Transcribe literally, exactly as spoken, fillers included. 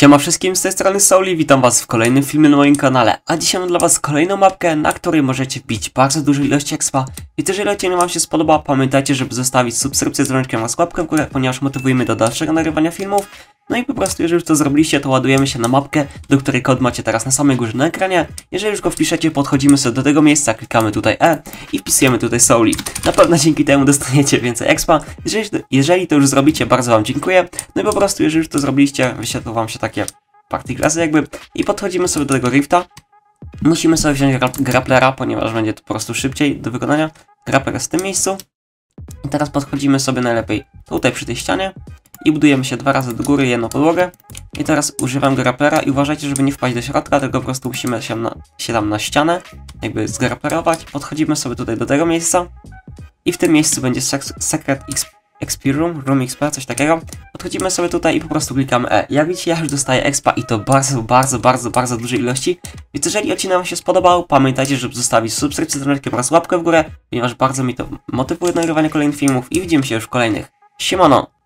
Siema wszystkim, z tej strony Souli, witam was w kolejnym filmie na moim kanale, a dzisiaj mam dla was kolejną mapkę, na której możecie wbić bardzo dużą ilość expa. Więc jeżeli odcinek wam się spodoba, pamiętajcie, żeby zostawić subskrypcję z dzwoneczkiem oraz łapkę w górę, ponieważ motywujemy do dalszego nagrywania filmów. No i po prostu, jeżeli już to zrobiliście, to ładujemy się na mapkę, do której kod macie teraz na samej górze na ekranie. Jeżeli już go wpiszecie, podchodzimy sobie do tego miejsca, klikamy tutaj E i wpisujemy tutaj Souli. Na pewno dzięki temu dostaniecie więcej expa. Jeżeli, jeżeli to już zrobicie, bardzo wam dziękuję. No i po prostu, jeżeli już to zrobiliście, wyświetlą wam się takie party klasy jakby i podchodzimy sobie do tego rifta. Musimy sobie wziąć gra grapplera, ponieważ będzie to po prostu szybciej do wykonania. Grappler jest w tym miejscu. I teraz podchodzimy sobie najlepiej tutaj przy tej ścianie i budujemy się dwa razy do góry, jedną podłogę. I teraz używam grapplera i uważajcie, żeby nie wpaść do środka, tylko po prostu musimy się, na, się tam na ścianę jakby zgrapplerować. Podchodzimy sobie tutaj do tego miejsca i w tym miejscu będzie Secret X P Room, Room X P, coś takiego. Podchodzimy sobie tutaj i po prostu klikamy E. Jak widzicie, ja już dostaję expa i to bardzo, bardzo, bardzo, bardzo dużej ilości. Więc jeżeli odcinek wam się spodobał, pamiętajcie, żeby zostawić subskrypcję z dzwoneczkiem oraz łapkę w górę, ponieważ bardzo mi to motywuje do nagrywania kolejnych filmów i widzimy się już w kolejnych. Siemano!